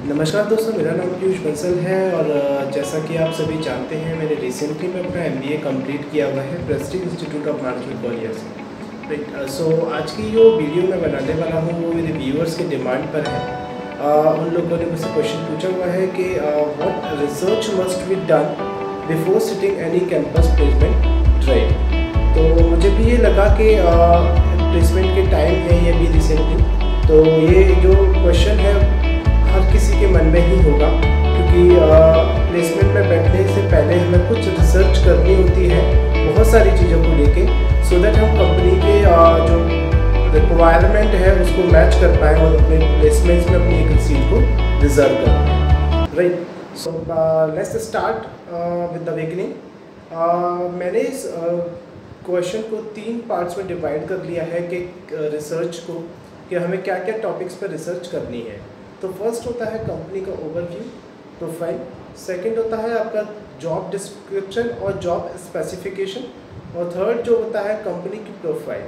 नमस्कार दोस्तों, मेरा नाम पीयूष बंसल है और जैसा कि आप सभी जानते हैं, मैंने रिसेंटली में अपना MBA कंप्लीट किया हुआ है Prestige Institute of Management Gwalior से। राइट, सो आज की जो वीडियो मैं बनाने वाला हूँ वो मेरे व्यूअर्स के डिमांड पर है। उन लोगों ने मुझसे क्वेश्चन पूछा हुआ है कि what research must be done before sitting any campus placement drive. तो मुझे भी ये लगा कि प्लेसमेंट के टाइम है ये भी रिसेंटली, तो ये जो क्वेश्चन है हर किसी के मन में ही होगा, क्योंकि प्लेसमेंट में बैठने से पहले हमें कुछ रिसर्च करनी होती है बहुत सारी चीज़ों को लेके, सो दैट हम कंपनी के जो रिक्वायरमेंट है उसको मैच कर पाएँ और अपने प्लेसमेंट्स में अपनी एक सीट को रिजर्व कर पाएँ। Right, so let's start with the beginning. मैंने इस क्वेश्चन को 3 पार्ट्स में डिवाइड कर लिया है कि रिसर्च को, कि हमें क्या क्या टॉपिक्स पर रिसर्च करनी है। तो फर्स्ट होता है कंपनी का ओवरव्यू प्रोफाइल, सेकंड होता है आपका जॉब डिस्क्रिप्शन और जॉब स्पेसिफिकेशन, और थर्ड जो होता है कंपनी की प्रोफाइल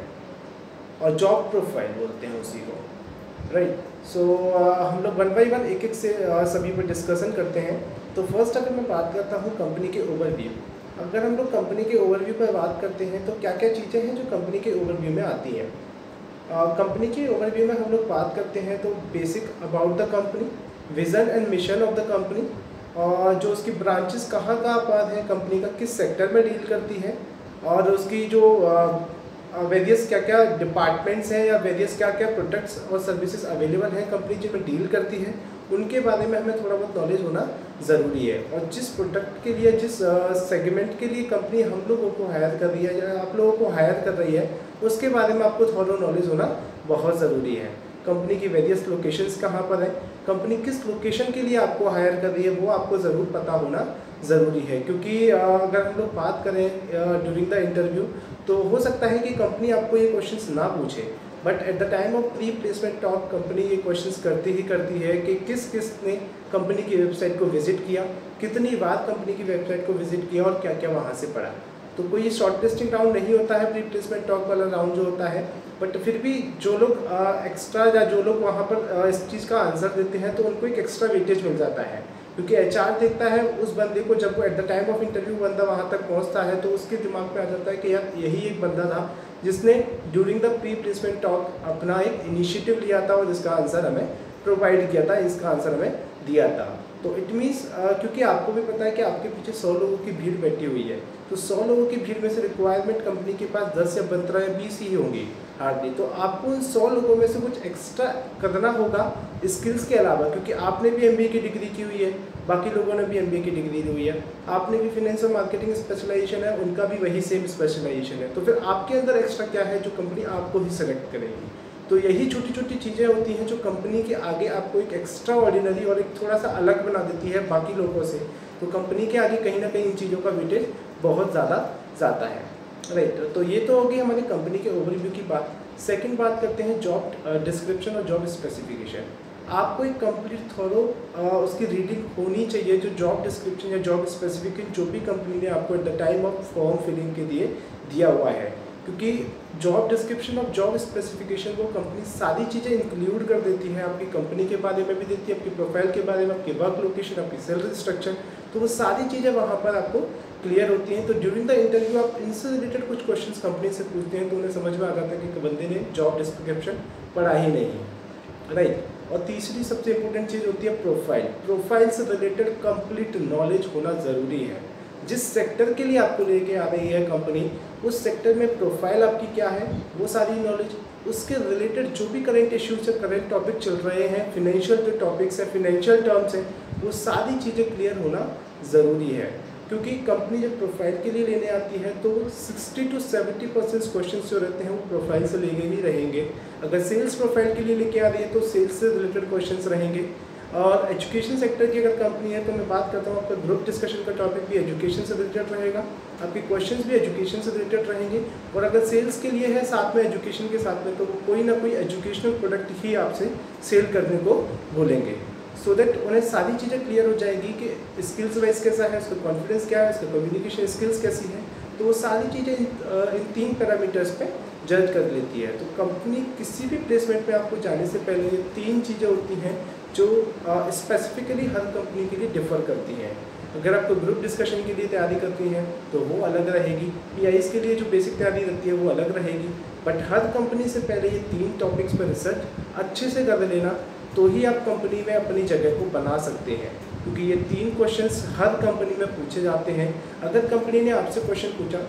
और जॉब प्रोफाइल बोलते हैं उसी को। राइट, सो हम लोग 1 बाय 1 एक से सभी पर डिस्कशन करते हैं। तो फर्स्ट अगर मैं बात करता हूँ कंपनी के ओवरव्यू, अगर हम लोग कंपनी के ओवरव्यू पर बात करते हैं तो क्या क्या चीज़ें हैं जो कंपनी के ओवरव्यू में आती हैं। कंपनी के ओवरव्यू में हम लोग बात करते हैं तो basic about the company, vision and mission of the company, और जो उसकी ब्रांचेस कहाँ कहाँ पर है, कंपनी का किस सेक्टर में डील करती है, और उसकी जो वेरियस क्या क्या डिपार्टमेंट्स हैं या वेरियस क्या क्या प्रोडक्ट्स और सर्विसेज अवेलेबल हैं कंपनी जिनमें डील करती है, उनके बारे में हमें थोड़ा बहुत नॉलेज होना ज़रूरी है। और जिस प्रोडक्ट के लिए, जिस सेगमेंट के लिए कंपनी हम लोगों को हायर कर रही है या आप लोगों को हायर कर रही है, उसके बारे में आपको थोड़ा नॉलेज होना बहुत ज़रूरी है। कंपनी की वेरियस लोकेशंस कहाँ पर है, कंपनी किस लोकेशन के लिए आपको हायर कर रही है, वो आपको ज़रूर पता होना ज़रूरी है। क्योंकि अगर हम लोग बात करें ड्यूरिंग द इंटरव्यू, तो हो सकता है कि कंपनी आपको ये क्वेश्चंस ना पूछे, but at the time of pre placement talk company ये क्वेश्चंस करती है कि किस किस ने कंपनी की वेबसाइट को विजिट किया, कितनी बार कंपनी की वेबसाइट को विजिट किया और क्या क्या वहाँ से पढ़ा। तो कोई शॉर्ट लिस्टिंग राउंड नहीं होता है प्री प्लेसमेंट टॉक वाला राउंड जो होता है, बट फिर भी जो लोग एक्स्ट्रा या जो लोग वहाँ पर इस चीज़ का आंसर देते हैं तो उनको एक एक्स्ट्रा वेटेज मिल जाता है। क्योंकि HR देखता है उस बंदे को, जब वो at the time of interview बंदा वहाँ तक पहुँचता है तो उसके दिमाग में आ जाता है कि यार यही एक बंदा था जिसने during the pre placement talk अपना एक इनिशिएटिव लिया था और इसका आंसर हमें प्रोवाइड किया था, इसका आंसर हमें दिया था। तो इट मीन्स क्योंकि आपको भी पता है कि आपके पीछे 100 लोगों की भीड़ बैठी हुई है, तो 100 लोगों की भीड़ में से रिक्वायरमेंट कंपनी के पास 10 या 15 या 20 ही होंगी हार्डली। तो आपको उन 100 लोगों में से कुछ एक्स्ट्रा करना होगा स्किल्स के अलावा, क्योंकि आपने भी MBA की डिग्री की हुई है, बाकी लोगों ने भी MBA की डिग्री ली हुई है, आपने भी फिनेंस और मार्केटिंग स्पेशलाइजेशन है, उनका भी वही सेम स्पेशलाइजेशन है। तो फिर आपके अंदर एक्स्ट्रा क्या है जो कंपनी आपको ही सेलेक्ट करेगी। तो यही छोटी छोटी चीज़ें होती हैं जो कंपनी के आगे आपको एक एक्स्ट्रा ऑर्डिनरी और एक थोड़ा सा अलग बना देती है बाकी लोगों से। तो कंपनी के आगे कहीं ना कहीं इन चीज़ों का वेटेज बहुत ज़्यादा जाता है। राइट, तो ये तो होगी हमारी कंपनी के ओवरव्यू की बात। सेकंड बात करते हैं जॉब डिस्क्रिप्शन और जॉब स्पेसिफिकेशन। आपको एक कंप्लीट थोरो उसकी रीडिंग होनी चाहिए, जो जॉब डिस्क्रिप्शन या जॉब स्पेसिफिकेशन जो भी कंपनी ने आपको at the time of form filling के लिए दिया हुआ है। क्योंकि जॉब डिस्क्रिप्शन और जॉब स्पेसिफिकेशन को कंपनी सारी चीज़ें इंक्लूड कर देती है, आपकी कंपनी के बारे में भी देती है, आपकी प्रोफाइल के बारे में, आपकी वर्क लोकेशन, आपकी सैलरी स्ट्रक्चर, तो वो सारी चीज़ें वहाँ पर आपको क्लियर होती हैं। तो ड्यूरिंग द इंटरव्यू आप इनसे रिलेटेड कुछ क्वेश्चंस कंपनी से पूछते हैं तो उन्हें समझ में आ जाता है कि बंदे ने जॉब डिस्क्रिप्शन पढ़ा ही नहीं है। राइट, और तीसरी सबसे इंपॉर्टेंट चीज़ होती है प्रोफाइल। प्रोफाइल से रिलेटेड कंप्लीट नॉलेज होना ज़रूरी है। जिस सेक्टर के लिए आपको लेके आ रही है कंपनी, उस सेक्टर में प्रोफाइल आपकी क्या है, वो सारी नॉलेज, उसके रिलेटेड जो भी करंट इश्यूज है, करंट टॉपिक चल रहे हैं, फिनेंशियल जो टॉपिक्स हैं, फिनेंशियल टर्म्स हैं, वो सारी चीज़ें क्लियर होना ज़रूरी है। क्योंकि कंपनी जब प्रोफाइल के लिए लेने आती है तो 60 to 70% क्वेश्चन जो रहते हैं वो प्रोफाइल से लेके ही रहेंगे। अगर सेल्स प्रोफाइल के लिए लेके आ रही है तो सेल्स से रिलेटेड क्वेश्चंस रहेंगे। और एजुकेशन सेक्टर की अगर कंपनी है तो मैं बात करता हूँ, आपका ग्रुप डिस्कशन का टॉपिक भी एजुकेशन से रिलेटेड रहेगा, आपके क्वेश्चंस भी एजुकेशन से रिलेटेड रहेंगे। और अगर सेल्स के लिए है साथ में एजुकेशन के साथ में, तो वो कोई ना कोई एजुकेशनल प्रोडक्ट ही आपसे सेल करने को बोलेंगे, सो दैट उन्हें सारी चीज़ें क्लियर हो जाएगी कि स्किल्स वाइज कैसा है, उसका कॉन्फिडेंस क्या है, उसका कम्युनिकेशन स्किल्स कैसी है। तो वो सारी चीज़ें इन 3 पैरामीटर्स पे जज कर लेती है। तो कंपनी किसी भी प्लेसमेंट में आपको जाने से पहले ये 3 चीज़ें होती हैं जो स्पेसिफिकली हर कंपनी के लिए डिफ़र करती हैं। अगर आपको ग्रुप डिस्कशन के लिए तैयारी करती हैं तो वो अलग रहेगी, पीआईज के लिए जो बेसिक तैयारी रहती है वो अलग रहेगी। बट हर कंपनी से पहले ये 3 टॉपिक्स पर रिसर्च अच्छे से कर लेना, तो ही आप कंपनी में अपनी जगह को बना सकते हैं, क्योंकि ये 3 क्वेश्चंस हर कंपनी में पूछे जाते हैं। अगर कंपनी ने आपसे क्वेश्चन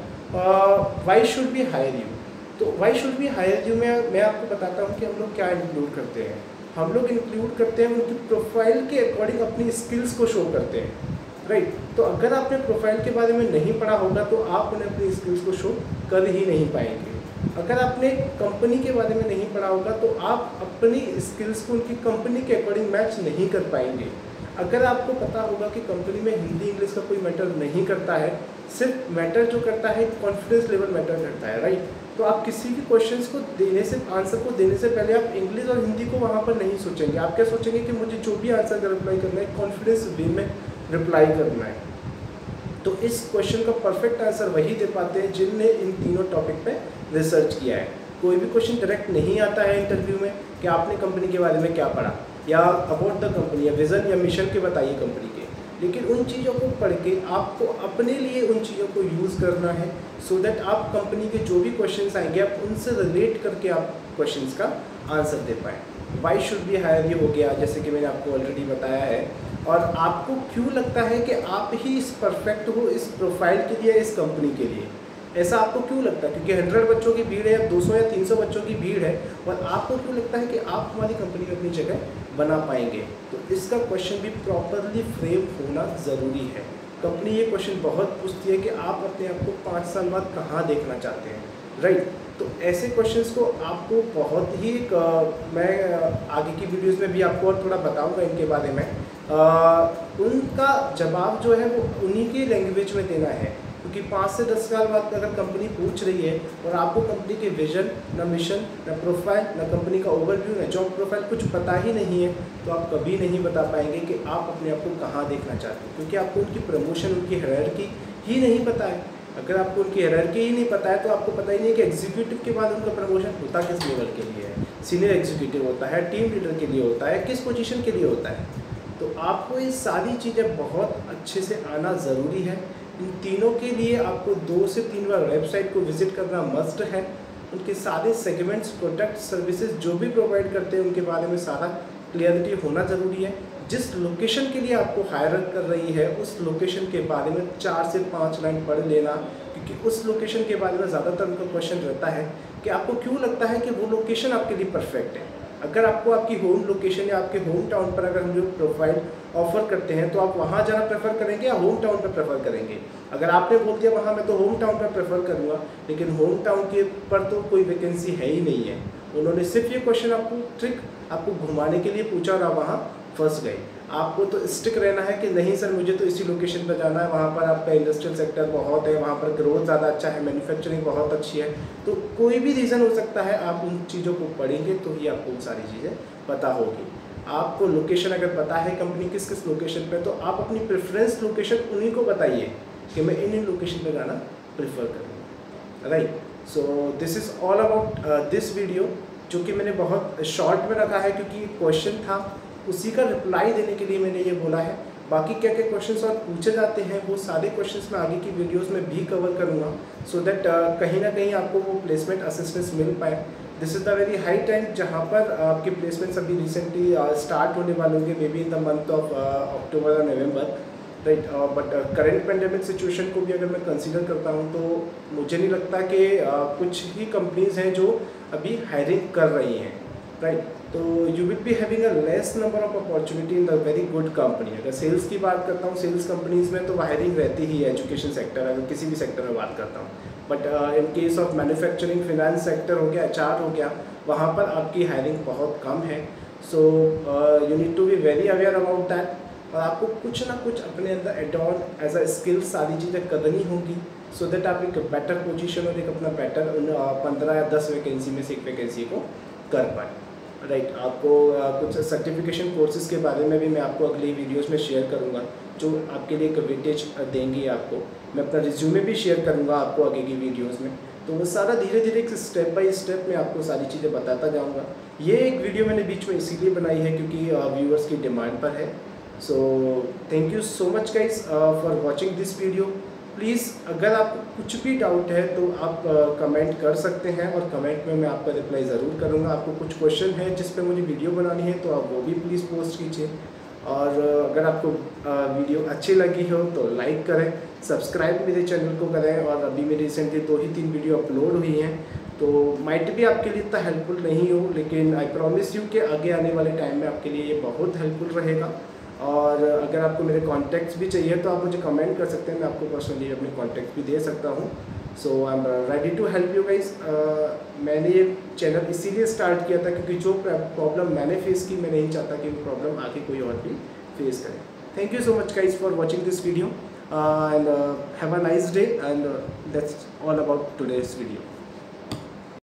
पूछा why should be hire you, तो why should be hire you में मैं आपको बताता हूँ कि हम लोग क्या इंक्लूड करते हैं। हम लोग इंक्लूड करते हैं उनकी प्रोफाइल के अकॉर्डिंग अपनी स्किल्स को शो करते हैं, राइट। तो अगर आपने प्रोफाइल के बारे में नहीं पढ़ा होगा तो आप उन्हें अपनी स्किल्स को शो कर ही नहीं पाएंगे। अगर आपने कंपनी के बारे में नहीं पढ़ा होगा तो आप अपनी स्किल्स को उनकी कंपनी के अकॉर्डिंग मैच नहीं कर पाएंगे। अगर आपको पता होगा कि कंपनी में हिंदी इंग्लिश का कोई मैटर नहीं करता है, सिर्फ मैटर जो करता है कॉन्फिडेंस लेवल मैटर करता है, राइट। तो आप किसी भी क्वेश्चंस को देने से, आंसर को देने से पहले आप इंग्लिश और हिंदी को वहाँ पर नहीं सोचेंगे। आप क्या सोचेंगे कि मुझे जो भी आंसर का रिप्लाई करना है कॉन्फिडेंस वे में रिप्लाई करना है। तो इस क्वेश्चन का परफेक्ट आंसर वही दे पाते हैं जिनने इन तीनों टॉपिक पे रिसर्च किया है। कोई भी क्वेश्चन डायरेक्ट नहीं आता है इंटरव्यू में कि आपने कंपनी के बारे में क्या पढ़ा, या अबाउट द कंपनी, या विजन या मिशन के बताइए कंपनी के, लेकिन उन चीज़ों को पढ़ के आपको अपने लिए उन चीज़ों को यूज़ करना है, सो दैट आप कंपनी के जो भी क्वेश्चंस आएंगे आप उनसे रिलेट करके आप क्वेश्चंस का आंसर दे पाएँ। वाई शुड बी हायर ये हो गया, जैसे कि मैंने आपको ऑलरेडी बताया है। और आपको क्यों लगता है कि आप ही इस परफेक्ट हो इस प्रोफाइल के लिए, इस कंपनी के लिए, ऐसा आपको क्यों लगता है? क्योंकि 100 बच्चों की भीड़ है या 200 या 300 बच्चों की भीड़ है, और आपको क्यों लगता है कि आप हमारी कंपनी में अपनी जगह बना पाएंगे? तो इसका क्वेश्चन भी प्रॉपरली फ्रेम होना ज़रूरी है। कंपनी ये क्वेश्चन बहुत पूछती है कि आप अपने आप को 5 साल बाद कहाँ देखना चाहते हैं, राइट। तो ऐसे क्वेश्चंस को आपको बहुत ही मैं आगे की वीडियोस में भी आपको और थोड़ा बताऊंगा इनके बारे में। उनका जवाब जो है वो उन्हीं की लैंग्वेज में देना है, क्योंकि 5 से 10 साल बाद अगर कंपनी पूछ रही है और आपको कंपनी के विजन, ना मिशन, ना प्रोफाइल, ना कंपनी का ओवरव्यू, ना जॉब प्रोफाइल कुछ पता ही नहीं है, तो आप कभी नहीं बता पाएंगे कि आप अपने आप को कहाँ देखना चाहते हैं, क्योंकि आपको उनकी प्रमोशन, उनकी हायरार्की ही नहीं पता है। अगर आपको उनकी हायरार्की ही नहीं पता है तो आपको पता ही नहीं है कि एग्जीक्यूटिव के बाद उनका प्रमोशन होता किस लेवल के लिए है, सीनियर एग्जीक्यूटिव होता है, टीम लीडर के लिए होता है, किस पोजीशन के लिए होता है। तो आपको ये सारी चीज़ें बहुत अच्छे से आना ज़रूरी है। इन तीनों के लिए आपको 2 से 3 बार वेबसाइट को विजिट करना मस्ट है। उनके सारे सेगमेंट्स, प्रोडक्ट, सर्विसेज जो भी प्रोवाइड करते हैं उनके बारे में सारा क्लियरिटी होना ज़रूरी है। जिस लोकेशन के लिए आपको हायर कर रही है उस लोकेशन के बारे में 4 से 5 लाइन पढ़ लेना, क्योंकि उस लोकेशन के बारे में ज़्यादातर उनका क्वेश्चन रहता है कि आपको क्यों लगता है कि वो लोकेशन आपके लिए परफेक्ट है। अगर आपको आपकी होम लोकेशन या आपके होम टाउन पर अगर हम जो प्रोफाइल ऑफर करते हैं तो आप वहाँ जाना प्रेफर करेंगे या होम टाउन पर प्रेफर करेंगे? अगर आपने बोल दिया वहाँ मैं तो होम टाउन पर प्रेफर करूँगा, लेकिन होम टाउन के पर तो कोई वैकेंसी है ही नहीं है, उन्होंने सिर्फ ये क्वेश्चन आपको ट्रिक आपको घुमाने के लिए पूछा और आप वहाँ फंस गए। आपको तो स्टिक रहना है कि नहीं सर मुझे तो इसी लोकेशन पर जाना है, वहाँ पर आपका इंडस्ट्रियल सेक्टर बहुत है, वहाँ पर ग्रोथ ज़्यादा अच्छा है, मैन्युफैक्चरिंग बहुत अच्छी है। तो कोई भी रीज़न हो सकता है, आप उन चीज़ों को पढ़ेंगे तो ही आपको उन सारी चीज़ें पता होगी। आपको लोकेशन अगर पता है कंपनी किस किस लोकेशन पे, तो आप अपनी प्रेफरेंस लोकेशन उन्हीं को बताइए कि मैं इन लोकेशन पे जाना प्रेफर करूँगा, right. So this is all about this video, जो कि मैंने बहुत शॉर्ट में रखा है क्योंकि क्वेश्चन था, उसी का रिप्लाई देने के लिए मैंने ये बोला है। बाकी क्या क्या क्वेश्चंस और पूछे जाते हैं वो सारे क्वेश्चंस मैं आगे की वीडियोस में भी कवर करूँगा, सो दैट कहीं ना कहीं आपको वो प्लेसमेंट असिस्टेंस मिल पाए। This is the very high time जहाँ पर आपके प्लेसमेंट्स अभी रिसेंटली स्टार्ट होने वाले होंगे, maybe in the month of October और November, right. But current pandemic situation को भी अगर मैं कंसीडर करता हूँ तो मुझे नहीं लगता कि कुछ ही कंपनीज़ हैं जो अभी हायरिंग कर रही हैं, राइट। तो you will be having a less number of opportunity in the very good company. अगर सेल्स की बात करता हूँ, सेल्स कंपनीज़ में तो हायरिंग रहती ही है, एजुकेशन सेक्टर, अगर किसी भी सेक्टर में बात करता हूँ। But in case of manufacturing, finance sector हो गया, HR हो गया, वहाँ पर आपकी हायरिंग बहुत कम है। So you need to be very aware about that, और आपको कुछ ना कुछ अपने अंदर add on as a skill सारी चीज़ें करनी होगी, सो दैट आप एक बेटर पोजीशन और एक अपना बेटर 15 या 10 वैकेंसी में से एक वैकेंसी को कर पाए, राइट। आपको कुछ सर्टिफिकेशन कोर्सेज के बारे में भी मैं आपको अगली वीडियोस में शेयर करूंगा, जो आपके लिए एक वेटेज देंगी आपको। मैं अपना रिज्यूमे भी शेयर करूंगा आपको आगे की वीडियोस में, तो वो सारा धीरे धीरे एक स्टेप बाय स्टेप मैं आपको सारी चीज़ें बताता जाऊँगा। ये एक वीडियो मैंने बीच में इसीलिए बनाई है क्योंकि व्यूअर्स की डिमांड पर है। So thank you so much guys for watching this video. Please अगर आपको कुछ भी डाउट है तो आप कमेंट कर सकते हैं और कमेंट में मैं आपका रिप्लाई ज़रूर करूँगा। आपको कुछ क्वेश्चन है जिस पे मुझे वीडियो बनानी है तो आप वो भी प्लीज़ पोस्ट कीजिए। और अगर आपको वीडियो अच्छी लगी हो तो लाइक करें, सब्सक्राइब मेरे चैनल को करें। और अभी मेरी रिसेंटली 2 ही 3 वीडियो अपलोड हुई हैं, तो माइट भी आपके लिए इतना हेल्पफुल नहीं हो, लेकिन आई प्रॉमिस यू कि आगे आने वाले टाइम में आपके लिए ये बहुत हेल्पफुल रहेगा। और अगर आपको मेरे कॉन्टैक्ट्स भी चाहिए तो आप मुझे कमेंट कर सकते हैं, मैं आपको पर्सनली अपने कॉन्टैक्ट भी दे सकता हूँ। So I am ready to help you guys. मैंने ये चैनल इसीलिए स्टार्ट किया था क्योंकि जो प्रॉब्लम मैंने फेस की, मैं नहीं चाहता कि वो प्रॉब्लम आगे कोई और भी फेस करे। Thank you so much guys for watching this video and have a nice day and that's all about today's video.